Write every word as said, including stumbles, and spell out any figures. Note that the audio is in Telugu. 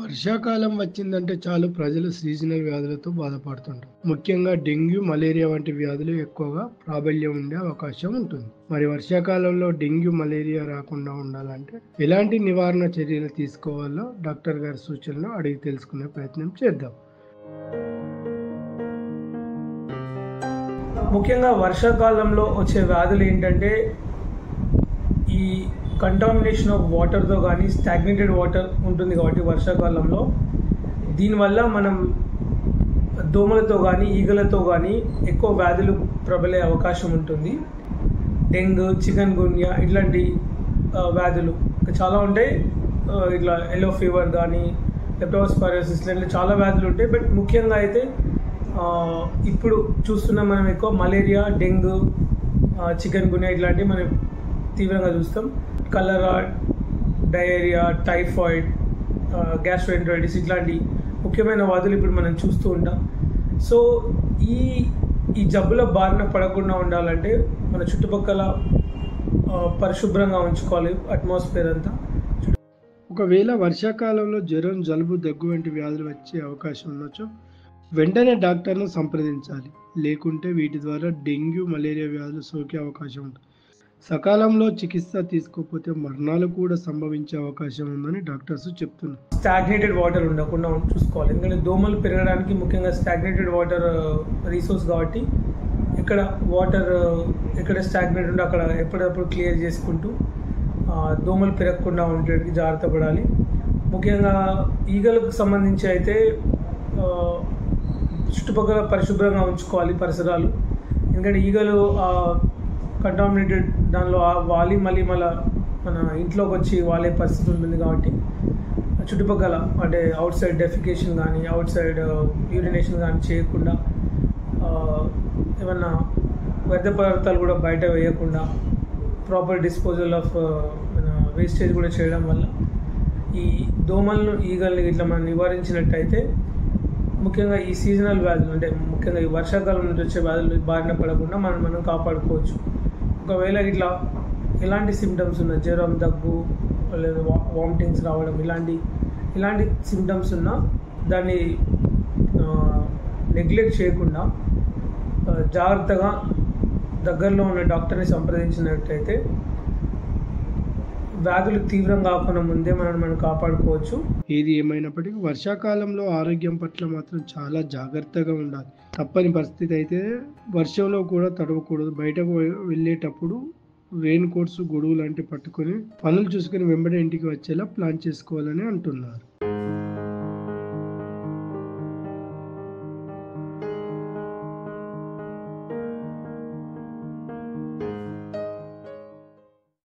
వర్షాకాలం వచ్చిందంటే చాలు ప్రజలు సీజనల్ వ్యాధులతో బాధపడుతుంటారు. ముఖ్యంగా డెంగ్యూ, మలేరియా వంటి వ్యాధులు ఎక్కువగా ప్రాబల్యం ఉండే అవకాశం ఉంటుంది. మరి వర్షాకాలంలో డెంగ్యూ, మలేరియా రాకుండా ఉండాలంటే ఎలాంటి నివారణ చర్యలు తీసుకోవాలో డాక్టర్ గారి సూచనలు అడిగి తెలుసుకునే ప్రయత్నం చేద్దాం. ముఖ్యంగా వర్షాకాలంలో వచ్చే వ్యాధులు ఏంటంటే ఈ కంటామినేషన్ ఆఫ్ వాటర్తో కానీ స్టాగ్నేటెడ్ వాటర్ ఉంటుంది కాబట్టి వర్షాకాలంలో దీనివల్ల మనం దోమలతో కానీ ఈగలతో కానీ ఎక్కువ వ్యాధులు ప్రబలే అవకాశం ఉంటుంది. డెంగ్యూ, చికెన్ గున్యా ఇట్లాంటి వ్యాధులు చాలా ఉంటాయి. ఇట్లా ఎల్లో ఫీవర్ కానీ లెప్టోస్పైరోసిస్ ఇట్లాంటి చాలా వ్యాధులు ఉంటాయి. బట్ ముఖ్యంగా అయితే ఇప్పుడు చూస్తున్నాం మనం ఎక్కువ మలేరియా, డెంగ్యూ, చికెన్ గున్యా ఇట్లాంటివి మనం తీవ్రంగా చూస్తాం. కలరా, డయేరియా, టైఫాయిడ్, గ్యాస్ట్రోఎంటరైటిస్ ఇట్లాంటి ముఖ్యమైన వ్యాధులు ఇప్పుడు మనం చూస్తూ ఉంటాం. సో ఈ ఈ జబ్బుల బారిన పడకుండా ఉండాలంటే మన చుట్టుపక్కల పరిశుభ్రంగా ఉంచుకోవాలి అట్మాస్ఫియర్ అంతా. ఒకవేళ వర్షాకాలంలో జ్వరం, జలుబు, దగ్గు వంటి వ్యాధులు వచ్చే అవకాశం ఉండొచ్చు, వెంటనే డాక్టర్ను సంప్రదించాలి. లేకుంటే వీటి ద్వారా డెంగ్యూ, మలేరియా వ్యాధులు సోకే అవకాశం ఉంటుంది. సకాలంలో చికిత్స తీసుకోకపోతే మరణాలు కూడా సంభవించే అవకాశం ఉందని డాక్టర్స్ చెప్తున్నారు. స్టాగ్నేటెడ్ వాటర్ ఉండకుండా చూసుకోవాలి. ఎందుకంటే దోమలు పెరగడానికి ముఖ్యంగా స్టాగ్నేటెడ్ వాటర్ రీసోర్స్ కాబట్టి ఇక్కడ వాటర్ ఎక్కడ స్టాగ్నేట్ ఉంటే అక్కడ ఎప్పటికప్పుడు క్లియర్ చేసుకుంటూ దోమలు పెరగకుండా ఉండడానికి జాగ్రత్త పడాలి. ముఖ్యంగా ఈగలకు సంబంధించి అయితే చుట్టుపక్కల పరిశుభ్రంగా ఉంచుకోవాలి పరిసరాలు. ఎందుకంటే ఈగలు కంటామినేటెడ్ దానిలో వాలి మళ్ళీ మళ్ళీ మన ఇంట్లోకి వచ్చి వాలే పరిస్థితి ఉంటుంది కాబట్టి చుట్టుపక్కల అంటే అవుట్ సైడ్ డెఫికేషన్ కానీ అవుట్ సైడ్ యూరినేషన్ కానీ చేయకుండా, ఏమన్నా వ్యర్థ పదార్థాలు కూడా బయట వేయకుండా ప్రాపర్ డిస్పోజల్ ఆఫ్ వేస్టేజ్ కూడా చేయడం వల్ల ఈ దోమలను, ఈగల్ని ఇట్లా మనం నివారించినట్టయితే ముఖ్యంగా ఈ సీజనల్ వ్యాధులు అంటే ముఖ్యంగా ఈ వర్షాకాలం నుంచి వచ్చే వ్యాధులు బారిన పడకుండా మనం మనం కాపాడుకోవచ్చు. ఒకవేళ ఇట్లా ఎలాంటి సిమ్టమ్స్ ఉన్నా, జ్వరం, దగ్గు లేదా వామిటింగ్స్ రావడం ఇలాంటి ఇలాంటి సిమ్టమ్స్ ఉన్నా దాన్ని నెగ్లెక్ట్ చేయకుండా జాగ్రత్తగా దగ్గరలో ఉన్న డాక్టర్ని సంప్రదించినట్టయితే వ్యాధులు తీవ్రం కాకుండా ముందే మనం మనం కాపాడుకోవచ్చు. ఏది ఏమైనప్పటికీ వర్షాకాలంలో ఆరోగ్యం పట్ల మాత్రం చాలా జాగ్రత్తగా ఉండాలి. తప్పని పరిస్థితి అయితే వర్షంలో కూడా తడవకూడదు. బయటకు వెళ్ళేటప్పుడు రెయిన్ కోట్స్, గొడుగు లాంటివి పట్టుకొని పనులు చూసుకుని వెంబడే ఇంటికి వచ్చేలా ప్లాన్ చేసుకోవాలని అంటున్నారు.